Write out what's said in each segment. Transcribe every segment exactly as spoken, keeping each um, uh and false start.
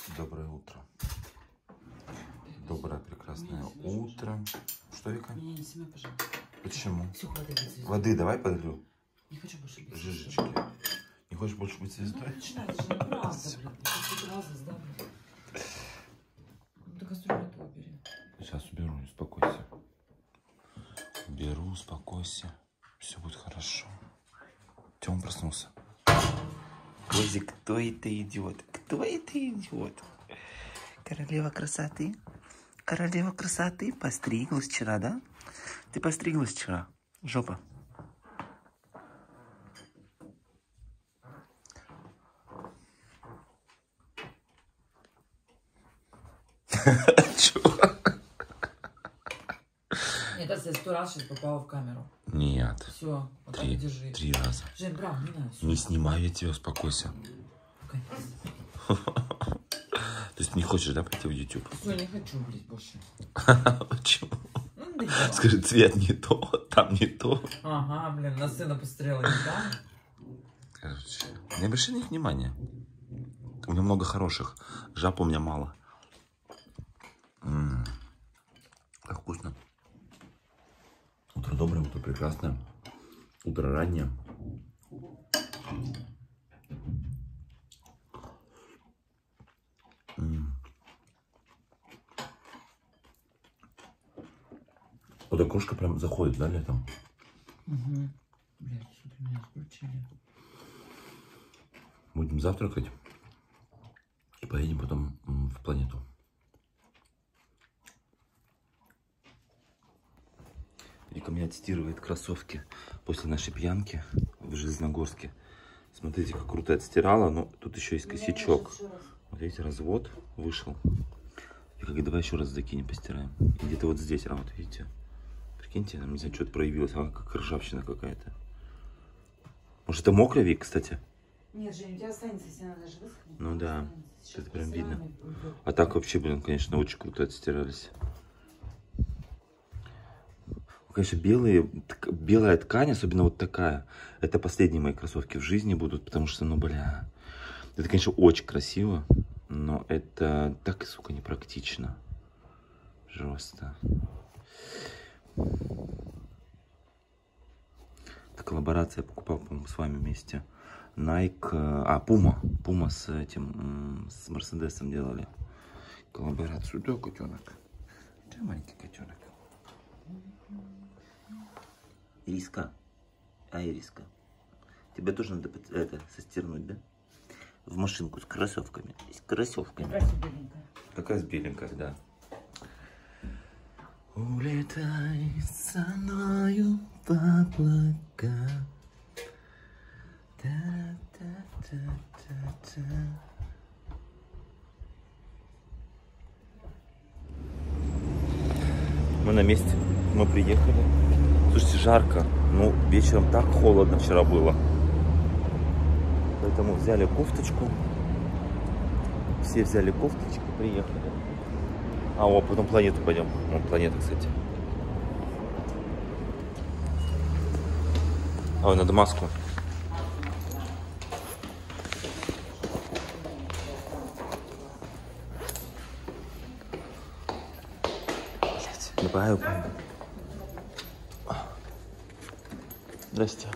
Доброе утро. Доброе прекрасное утро. Что, Вика? Не, не снимай, пожалуйста. Почему? Все, воды, Воды давай подолью. Не хочу больше быть Жижечки. Не хочешь больше быть звездой? Ну, начинай, это же неправда, блин. Это разность, да, блин. Ну, так кастрюлю ты убери. Сейчас уберу, успокойся. Беру, успокойся. Все будет хорошо. Тём проснулся. Боже, кто это идиот? Кто это идиот? Королева красоты? Королева красоты постриглась вчера, да? Ты постриглась вчера? Жопа. Чего? Нет, это я сто раз сейчас попала в камеру. Нет. Все, вот так Три, держи. три раза. Жень, брав, не надо. Не снимаю я тебя, успокойся. То есть не хочешь, да, пойти в YouTube? Все, не хочу, блядь, больше. Почему? Ну, да. Скажи, цвет не то, там не то. Ага, блин, на сына посмотрела, да? Короче, не обращай на них внимания. У меня много хороших. Жаб у меня мало. М-м-м. Как вкусно. Утро доброе, утро прекрасное. Утро раннее. М-м. Вот эта крошка прям заходит, да, летом? Угу. Блядь, что-то меня включили. Будем завтракать и поедем потом в планету. Вика меня отстирывает кроссовки после нашей пьянки в Железногорске. Смотрите, как круто отстирала, но тут еще есть косячок. Вот видите, развод вышел. Вика говорит, давай еще раз закинем, постираем. И где-то вот здесь, а вот видите, прикиньте, там, не знаю, что-то проявилось, а как ржавчина какая-то. Может, это мокрый, Вик, кстати? Нет, Жень, у тебя останется, если она даже высохнет. Ну да, сейчас это прям видно. уйдет. А так вообще, блин, конечно, очень круто отстирались. Конечно, белые, белая ткань, особенно вот такая, это последние мои кроссовки в жизни будут, потому что, ну, бля, это, конечно, очень красиво, но это так, сука, непрактично. Жестко. Это коллаборация, я покупал, по-моему, с вами вместе. Nike, а, Puma, Puma с этим, с Мерседесом делали коллаборацию. Да, котенок. Да, маленький котенок. Ириска. А, Ириска. Тебе тоже надо это состирнуть, да? В машинку с кроссовками. С кроссовками. Как раз беленькая. Как раз беленькая, да. Улетай со мною в облака. Та-та-та-та-та. Мы на месте. Мы приехали. Слушайте, жарко. Ну, вечером так холодно вчера было. Поэтому взяли кофточку. Все взяли кофточки, приехали. А, о, потом планету пойдем. Вон планета, кстати. Ой, надо маску. Давай, здрасте.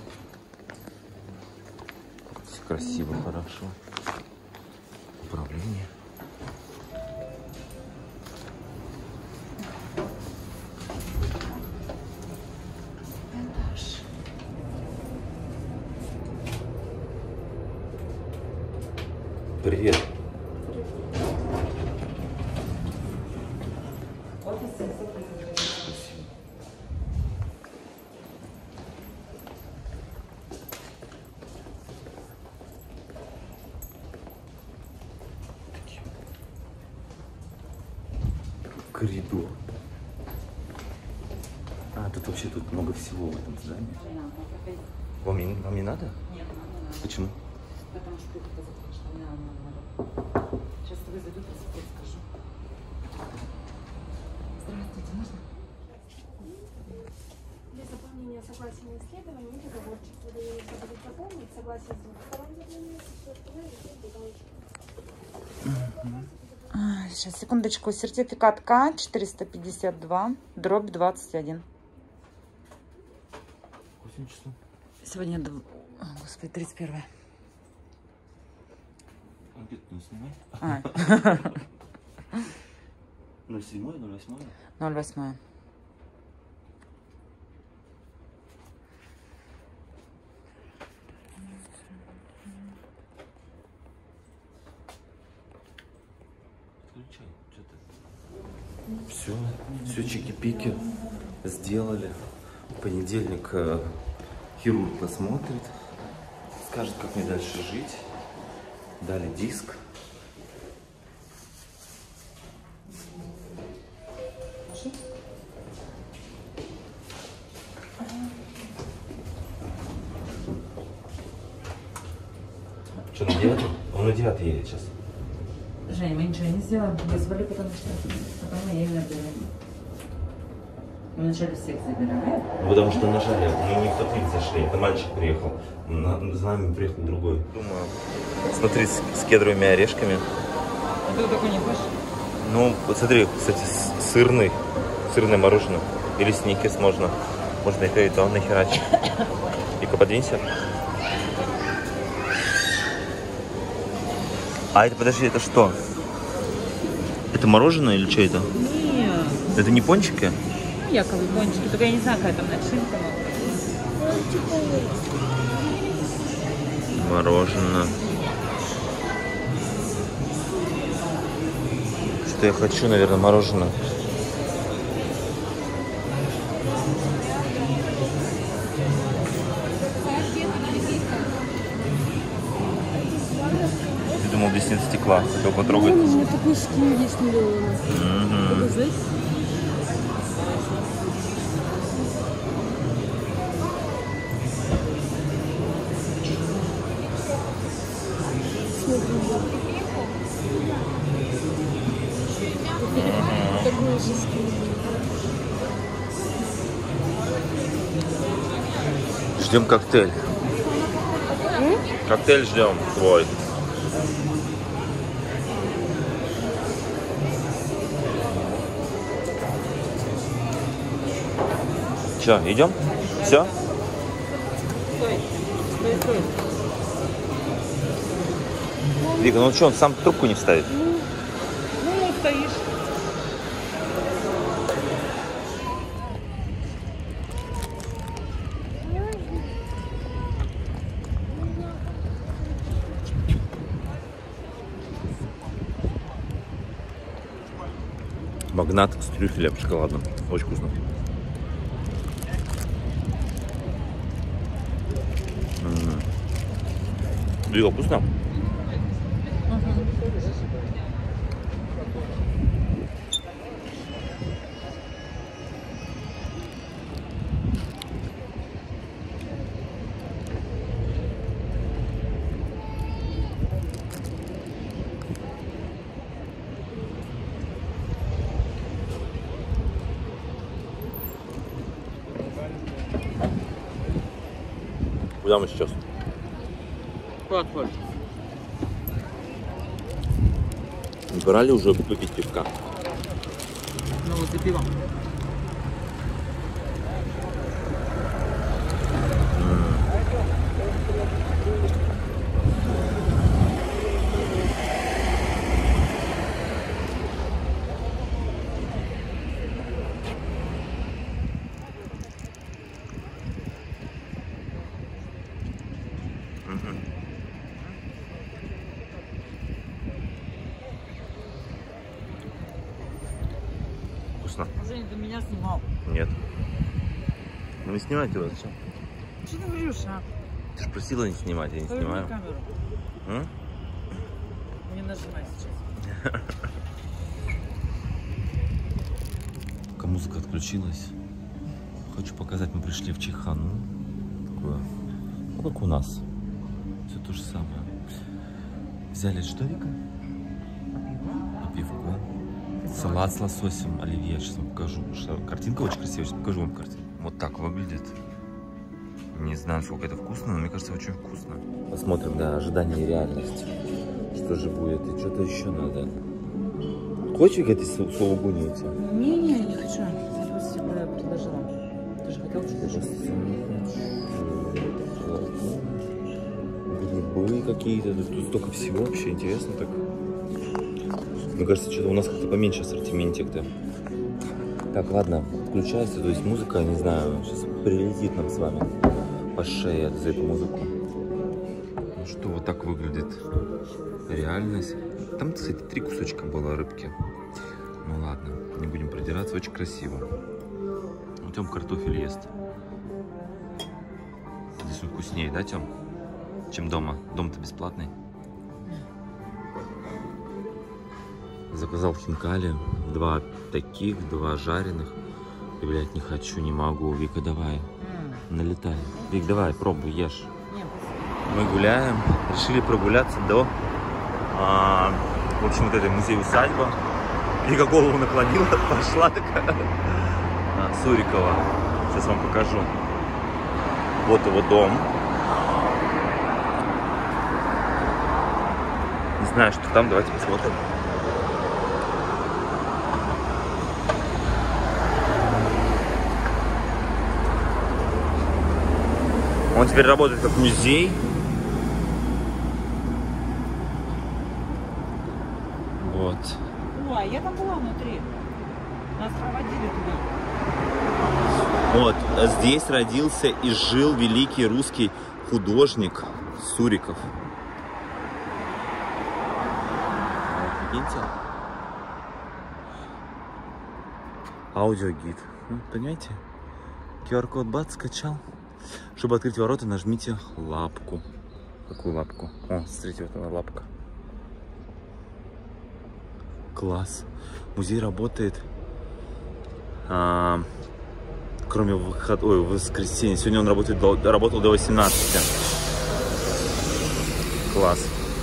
Все красиво, хорошо. Управление. Привет. Коридор. А, тут вообще тут много всего в этом здании. Вам не, вам не надо? Нет, надо. Почему? Потому что это позавтра, что мне надо. Сейчас тобой зайду, просто скажу. Здравствуйте, можно? Для заполнения согласия на исследование и договорчик выдается будет заполнить согласие с двух сторон заполнения, все остальное здесь договорчик. сейчас, секундочку. Сертификат К четыреста пятьдесят два, дробь двадцать один. число? Сегодня, о, господи, тридцать первое. Анкету не снимай. А. ноль седьмое, ноль восьмое. ноль восьмое. Все, все чики-пики сделали. В понедельник э, хирург посмотрит, скажет, как мне дальше жить. Дали диск. Что, на девятый? Он на девятый едет сейчас. Жень, мы ничего не сделаем. Вызвали, потому что потом мы едем на берег. Мы вначале всех забираем. Ну, потому что нажали, мы не в тот вид зашли. Это мальчик приехал. На, за нами приехал другой. Думаю, смотри, с, с кедровыми орешками. А ты такой не хочешь? Ну, вот смотри, кстати, сырный. Сырное мороженое. Или сникерс можно. Можно и то, и то нахерачить. И-ка, подвинься. А это, подожди, это что? Это мороженое или что это? Нет. Это не пончики? Ну, якобы пончики. Только я не знаю, какая там начинка. Мороженое. Что я хочу, наверное, мороженое. Ты думал, здесь нет стекла, хотел потрогать. У меня такой скин есть миллион. Угу. Знаете? Такой же скин. Ждем коктейль. Коктейль ждем твой. Че, идем? Все? Стой, стой, стой. Вика, ну что, он сам трубку не вставит? Ну, стоишь. Магнат с трюфелем шоколадным. Очень вкусно. М-м-м. Вика, вкусно? Куда мы сейчас? Куда-то. Не пора ли уже выпить пивка? Ну вот за пивом. Вкусно? Женя, ты меня снимал. Нет. Ну не снимайте его, зачем? Что ты врешь, а? Ты же просила не снимать, я не Поверни снимаю. камеру. М? Не нажимай сейчас. Пока музыка отключилась, хочу показать, мы пришли в Чайхану. Такое, ну как у нас. Все то же самое. Взяли что, Вика? По пивку. Салат с лососем, оливье. Сейчас вам покажу. Что, картинка очень красивая. Сейчас покажу вам картинку. Вот так выглядит. Не знаю, сколько это вкусно, но мне кажется, очень вкусно. Посмотрим, да, ожидание и реальность. Что же будет? И что-то еще надо. Хочешь какая-то сулугуни у тебя? Не-не, я не хочу. Я просто себе предложила. Ты же хотел что-то? Грибы какие-то. Тут столько всего вообще интересно так. Мне кажется, что-то у нас как-то поменьше ассортиментик-то. Так, ладно, включайся. То есть музыка, не знаю, сейчас прилетит нам с вами по шее за эту музыку. Ну что, вот так выглядит реальность. Там, кстати, три кусочка было рыбки. Ну ладно, не будем придираться, очень красиво. Ну, Тём картофель ест. Здесь он вкуснее, да, Тём? Чем дома. Дом-то бесплатный. Заказал хинкали. Два таких, два жареных. И, блядь, не хочу, не могу. Вика, давай. Mm. Налетай. Вик, давай, пробуй, ешь. Нет, Мы гуляем. Решили прогуляться до, а, в общем, вот этой музей-усадьба. Вика голову наклонила, пошла такая. А, Сурикова. Сейчас вам покажу. Вот его дом. Не знаю, что там. Давайте посмотрим. Он теперь работает как музей. Вот. Ой, я там была внутри. Нас проводили туда. Вот. Здесь родился и жил великий русский художник Суриков. Видите? Аудиогид. Ну, понимаете? ку ар код бац, скачал. Чтобы открыть ворота, нажмите лапку. Какую лапку? О, смотрите, вот она лапка. Класс. Музей работает, а, кроме выход... Ой, воскресенья. Сегодня он работает до... работал до восемнадцати. Класс.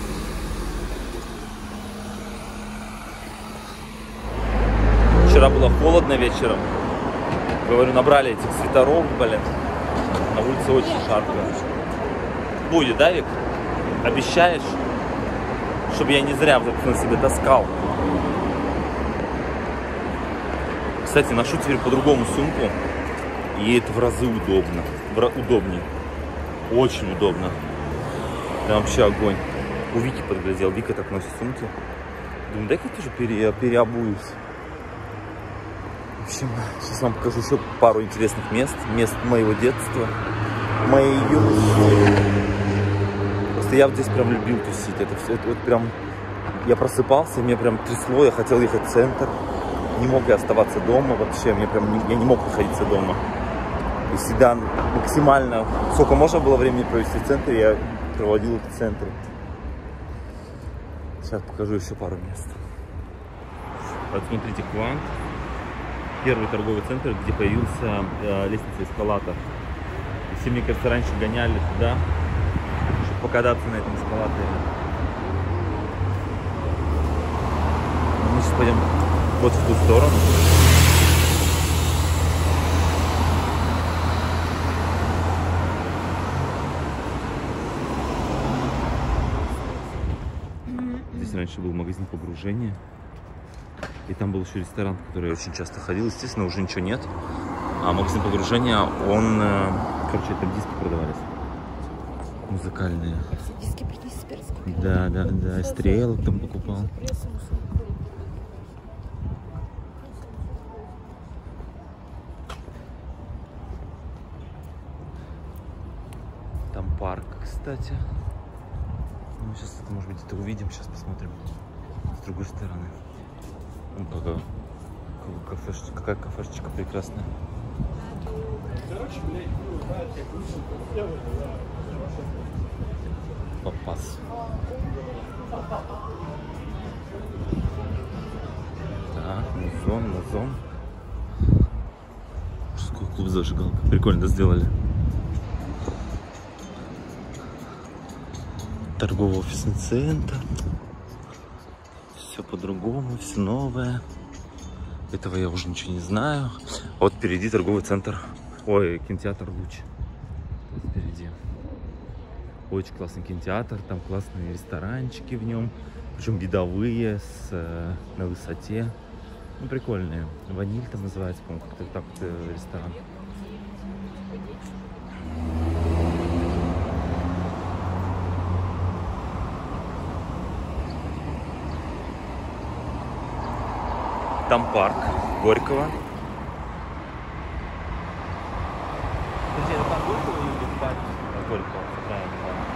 Вчера было холодно вечером. Говорю, набрали этих свитеров, блин. На улице очень жарко. Будет, да, Вик? Обещаешь? Чтобы я не зря на себе таскал. Кстати, ношу теперь по-другому сумку. И это в разы удобно. В ra... Удобнее. Очень удобно. Прям вообще огонь. У Вики подглядел. Вика так носит сумки. Думаю, дай-ка я тоже пере... переобуюсь. В общем, сейчас вам покажу еще пару интересных мест. Мест моего детства. Моей юности. Просто я вот здесь прям любил тусить. Это все, это вот прям... Я просыпался, мне прям трясло, я хотел ехать в центр. Не мог я оставаться дома вообще. Мне прям... Не, я не мог находиться дома. И всегда максимально... Сколько можно было времени провести в центре, я проводил в центре. Сейчас покажу еще пару мест. Вот смотрите, Квант. Первый торговый центр, где появился э, лестница эскалатор. И все, мне кажется, раньше гоняли туда, чтобы покататься на этом эскалаторе. Мы сейчас пойдем вот в ту сторону. Здесь раньше был магазин погружения. И там был еще ресторан, в который я очень часто ходил. Естественно, уже ничего нет. А магазин погружения, он... Короче, там диски продавались. Музыкальные. Диски Бритни Спирс. Да, да, да. Стрелок там покупал. Там парк, кстати. Ну, сейчас, может быть, это увидим. Сейчас посмотрим с другой стороны. Ну, какая, кафешечка, какая кафешечка прекрасная. Попас. Так, музон, музон. Мужской клуб зажигалка. Прикольно сделали. Торгово-офисный центр. Все по-другому, все новое. Этого я уже ничего не знаю. Вот впереди торговый центр. Ой, кинотеатр Луч. Впереди. Очень классный кинотеатр. Там классные ресторанчики в нем. Причем видовые, с, э, на высоте. Ну, прикольные. Ваниль там называется, по-моему, как-то так вот, э, ресторан. Там парк Горького. Подожди, это там Горького или парк Горького? Правильно, да.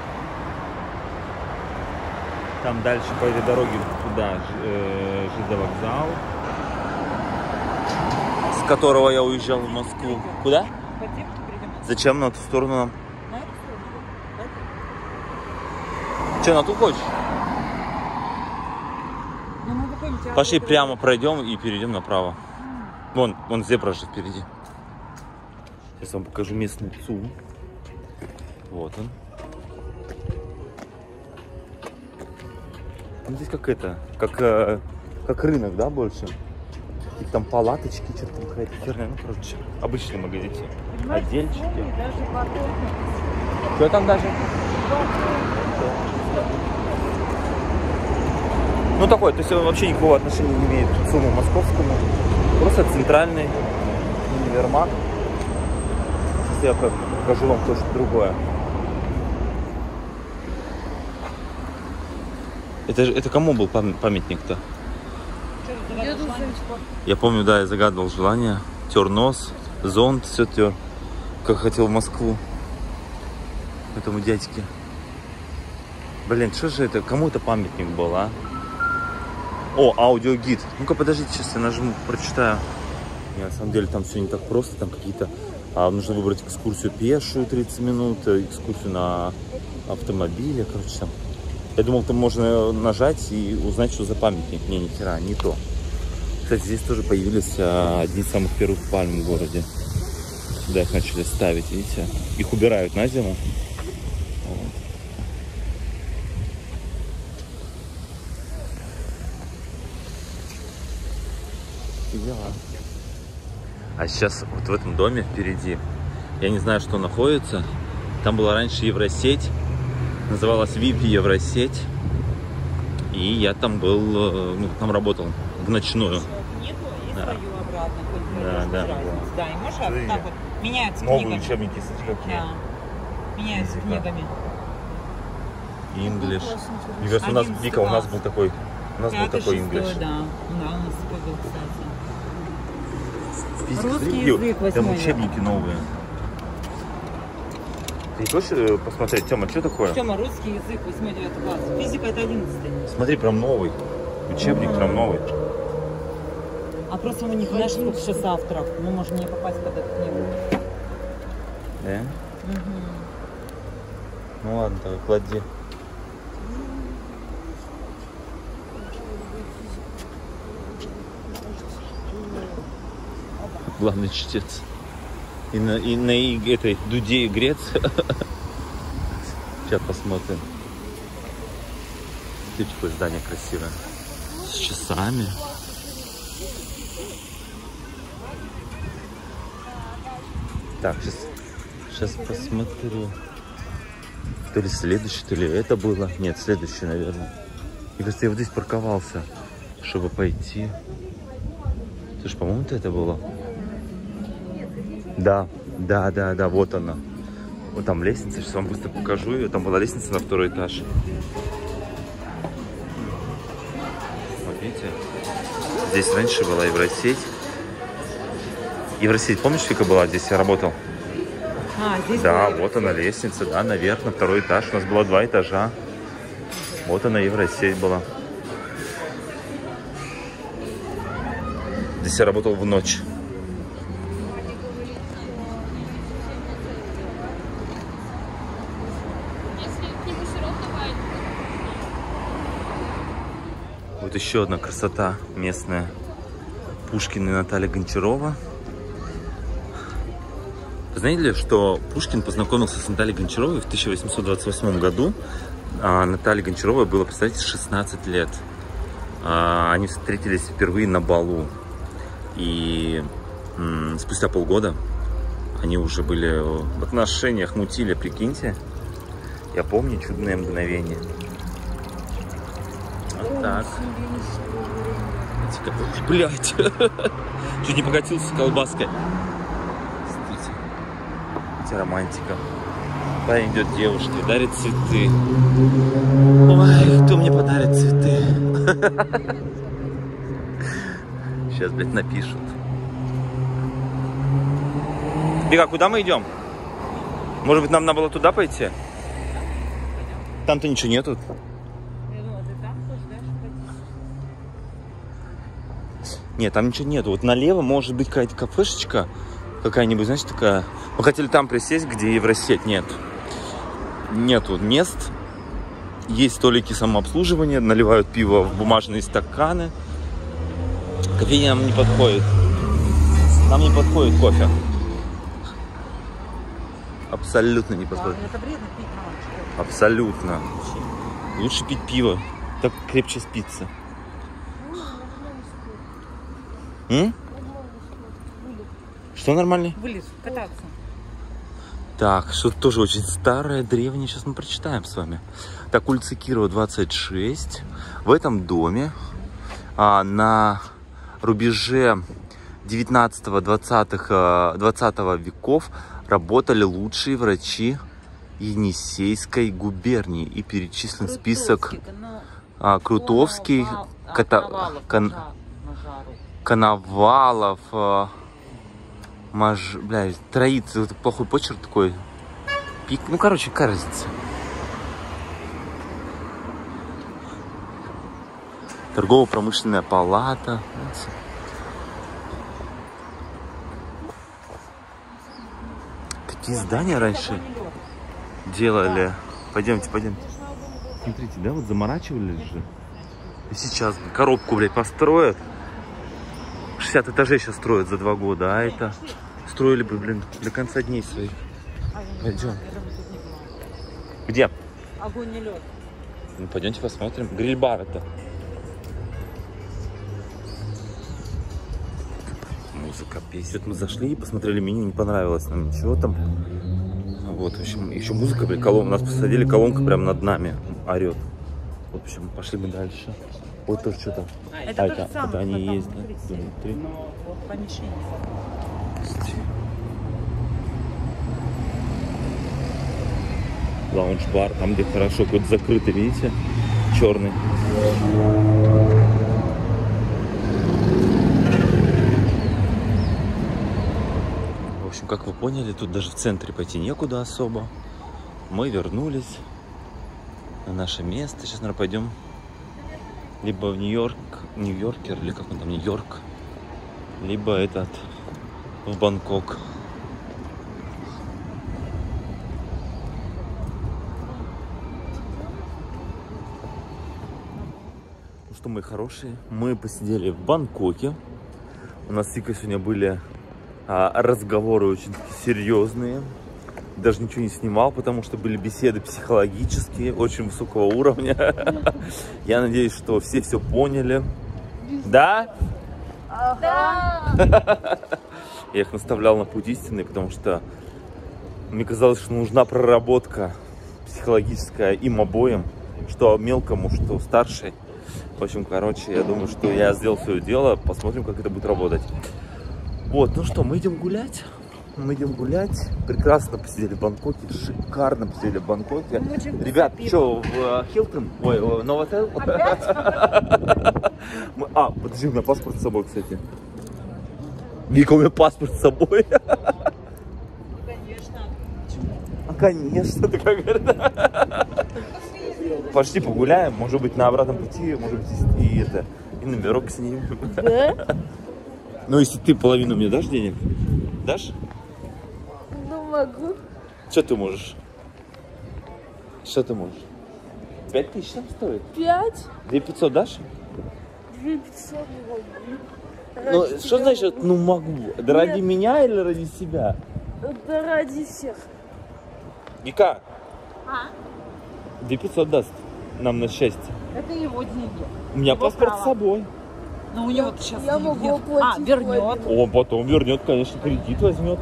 Там дальше по этой дороге туда э, ЖД-вокзал, с которого я уезжал в Москву. Куда? Зачем на ту сторону нам? Че, на ту хочешь? Пошли прямо пройдем и перейдем направо. Вон, вон зебра же впереди. Сейчас вам покажу местный ЦУМ. Вот он. Ну, здесь как это, как, э, как рынок, да, больше? И там палаточки, что-то там какая-то херня, ну, короче, обычный магазин. Отдельчики. Что там даже? Ну, такой, то есть он вообще никакого отношения не имеет к ЦУМу московскому. Просто центральный универмаг. Сейчас я покажу вам то, что другое. Это, это кому был памятник-то? Я помню, да, я загадывал желание. Тер нос, зонт, все тер. Как хотел в Москву. Этому дядьке. Блин, что же это? Кому это памятник был, а? О, аудиогид. Ну-ка, подождите, сейчас я нажму, прочитаю. Не, на самом деле там все не так просто. Там какие-то... А, нужно выбрать экскурсию пешую тридцать минут, экскурсию на автомобиле. Короче, там... Я думал, там можно нажать и узнать, что за памятник. Не, ни хера, не то. Кстати, здесь тоже появились а, одни из самых первых пальм в городе. Сюда их начали ставить, видите? Их убирают на зиму. Вот. И дела. А сейчас вот в этом доме впереди, я не знаю, что находится. Там была раньше Евросеть. Называлась ви ай пи Евросеть. И я там был, ну, там работал в ночную. Нету, и Да. свою обратно. Да, да, да. Да, и можешь вот так вот меняются Новые книгами. учебники, смотри, какие. Да. Меняются Языка. книгами. English. Мне кажется, у нас, Одиннадцатый Вика, у нас класс. был такой, у нас был Пятый, такой шестой, English. да. Да, у нас такой был, кстати. Физика, Русский смотри, язык, там восьмой. учебники новые. Ты хочешь э, посмотреть, Тёма, что такое? Тёма, русский язык, восьмой-девятый класс. Физика это одиннадцатый. Смотри, прям новый. Учебник прям новый. А просто у них, знаешь, сколько сейчас авторов. Мы можем не попасть под эту книгу. Да? Угу. Ну ладно, давай, клади. Главный чтец. И на, и на и, этой дуде игрец. Сейчас посмотрим. Смотрите, какое здание красивое. С часами. Так, сейчас, сейчас посмотрю. То ли следующий, то ли это было. Нет, следующий, наверное. Мне кажется, я вот здесь парковался, чтобы пойти. Слушай, по-моему, это было. Да, да, да, да, вот она. Вот там лестница, сейчас вам быстро покажу ее. Там была лестница на второй этаж. Вот видите? Здесь раньше была Евросеть. Евросеть, помнишь, Вика, была? Здесь я работал. А, здесь Да, была вот она лестница, да, наверх, на второй этаж. У нас было два этажа. Вот она, Евросеть была. Здесь я работал в ночь. Вот еще одна красота местная. Пушкин и Наталья Гончарова. Вы знаете, что Пушкин познакомился с Натальей Гончаровой в тысяча восемьсот двадцать восьмом году? А Наталье Гончаровой было, представьте, шестнадцать лет. А они встретились впервые на балу. И м, спустя полгода они уже были в отношениях, мутили, прикиньте. Я помню чудное мгновение. Так. Блять. Чуть не покатился с колбаской. Смотрите. Смотрите, романтика. Парень идет девушке, дарит цветы. Ой, кто мне подарит цветы? Сейчас, блядь, напишут. Вика, куда мы идем? Может быть, нам надо было туда пойти? Там-то ничего нету. Я думала, ты там хочешь, да? Нет, там ничего нету. Вот налево может быть какая-то кафешечка. Какая-нибудь, знаете, такая. Мы хотели там присесть, где Евросеть нет. Нету мест. Есть столики самообслуживания. Наливают пиво в бумажные стаканы. Кофейня нам не подходит. Нам не подходит кофе. Абсолютно не подходит. Это вредно пить на ночь. Абсолютно. Лучше пить пиво. Так крепче спится. М? Что нормально? Вылез, кататься. Так, что-то тоже очень старое, древнее. Сейчас мы прочитаем с вами. Так, улица Кирова, двадцать шесть. В этом доме а, на рубеже девятнадцатого-двадцатого веков работали лучшие врачи Енисейской губернии. И перечислен список а, Крутовский, Кота, Кон, Коновалов, а, Маж... Бля, троит, вот плохой почерк такой. Пик, ну, короче, какая разница. Торгово-промышленная палата. Такие здания раньше делали. Пойдемте, пойдемте. Смотрите, да, вот заморачивали же. И сейчас коробку, блядь, построят. шестьдесят этажей сейчас строят за два года, а это строили бы, блин, до конца дней своих. Пойдем. Где? Огонь и лед. Ну, пойдемте посмотрим. Гриль-бар это. Музыка, песня. Мы зашли, посмотрели меню, не понравилось нам ничего там. Вот, в общем, еще музыка, блин, колонка. Нас посадили, колонка прям над нами орет. В общем, пошли мы дальше. Вот тоже что-то. Это, а, то же это, самое, это они там, есть, да? смотрите, Внутри. но вот помещение. Лаунж-бар, там где хорошо, какой-то закрытый, видите? Черный. В общем, как вы поняли, тут даже в центре пойти некуда особо. Мы вернулись на наше место. Сейчас, наверное, пойдем либо в Нью-Йорк, Нью-Йоркер, или как он там, Нью-Йорк, либо этот, в Бангкок. Ну что, мои хорошие, мы посидели в Бангкоке. У нас с Викой сегодня были а, разговоры очень серьезные. Даже ничего не снимал, потому что были беседы психологические, очень высокого уровня. Я надеюсь, что все все поняли. Да? Да. Я их наставлял на путь истинный, потому что мне казалось, что нужна проработка психологическая им обоим, что мелкому, что старшей. В общем, короче, я думаю, что я сделал свое дело. Посмотрим, как это будет работать. Вот, ну что, мы идем гулять. Мы идем гулять. Прекрасно посидели в Бангкоке. Шикарно посидели в Бангкоке. Ребят, что, в Хилтон? Ой, в Новотел? А, подожди, у меня паспорт с собой, кстати. Вика, у меня паспорт с собой. Конечно. А, конечно, ты как говоришь. Пошли погуляем. Может быть, на обратном пути, может быть, и это, и номерок снимем. Да? Ну, если ты половину мне дашь денег? Дашь? Ну, могу. Что ты можешь? Что ты можешь? Пять тысяч там стоит? Пять? Две пятьсот дашь? Две пятьсот не могу. Ну, Ради что тебя значит, могу. ну могу? Да ради Нет. меня или ради себя? Да ради всех. Вика, А? две пятьсот даст нам на счастье. Это его деньги. У меня Его паспорт право. с собой. Но у него сейчас Я денег могу нет. оплатить А, вернет. половину. Он потом вернет, конечно, кредит возьмет.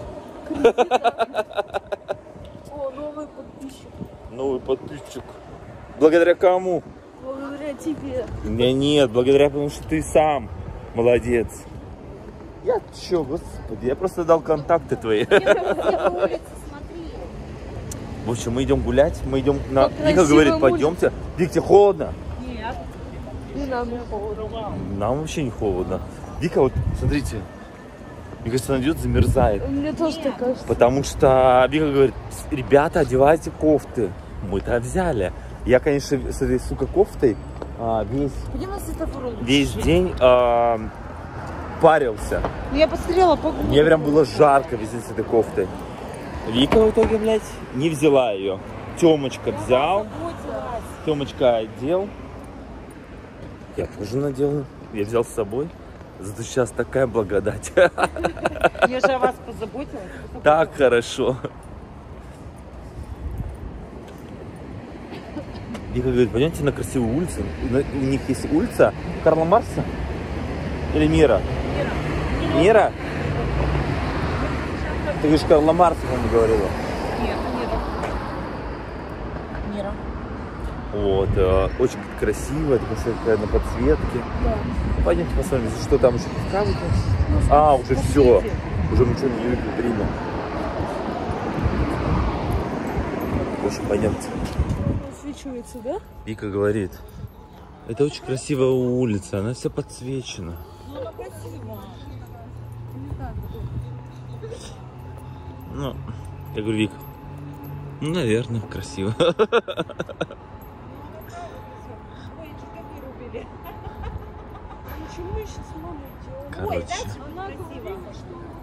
О, новый подписчик. Новый подписчик. Благодаря кому? Благодаря благодаря тебе. Да нет, благодаря потому что ты сам молодец. Я чё, господи, я просто дал контакты твои. Мне прям все по улице, смотри. В общем, мы идем гулять, мы идем на... Как Вика красиво говорит, будет. пойдемте. Вик, тебе холодно? Нет. Не нам не холодно. Нам вообще не холодно. Вика, вот, смотрите. Мне кажется, она идет, замерзает. Мне тоже так кажется. Потому что Вика говорит, ребята, одевайте кофты. Мы-то взяли. Я, конечно, с этой, сука, кофтой а, весь, Пойдем на светофор. весь день а, парился. Ну, я посмотрела погоду. Мне прям было жарко везде с этой кофтой. Вика в итоге, блядь, не взяла ее. Тёмочка взял. Тёмочка одел. Я тоже надел. Я взял с собой. Зато сейчас такая благодать. Я же о вас позаботилась. Так хорошо. Вика говорит, пойдемте на красивую улицу. На- У них есть улица Карла Маркса или Мира? Мира. Мира? Ты говоришь, Карла Маркса, по-моему, говорила. Нет, Мира. Мира. Вот, э, очень красиво, такая такая на подсветке. Да. Пойдемте посмотрим, что там еще пивка выпьем. А, уже все. Уже ничего не выпил, время. В общем, пойдемте. Свечивается, да? Вика говорит, это очень красивая улица, она вся подсвечена. Ну, она красивая. Ну, я говорю, Вика, ну, наверное, красиво. Ой, что-то вырубили. Почему мы сейчас с мамой идем? Короче, Она говорила, что